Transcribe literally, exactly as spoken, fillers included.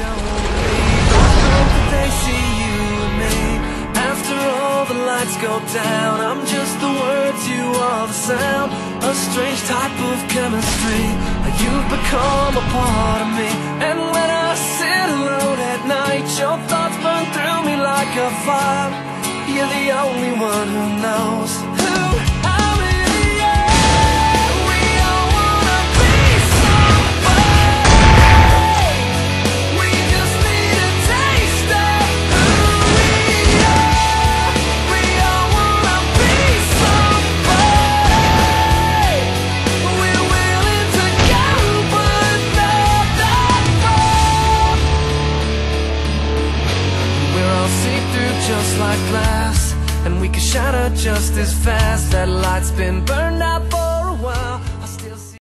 don't believe. I hope that they see you and me. After all the lights go down, I'm just the words, you are the sound. A strange type of chemistry. You've become a part of me. And when I sit alone at night, your thoughts burn through me like a fire. You're the only one who knows who I really am. We all wanna be somebody. We just need a taste of who we are. We all wanna be somebody. We're willing to go, but not that far. We're all see-through just like glass, and we can shatter just as fast. That light's been burned out.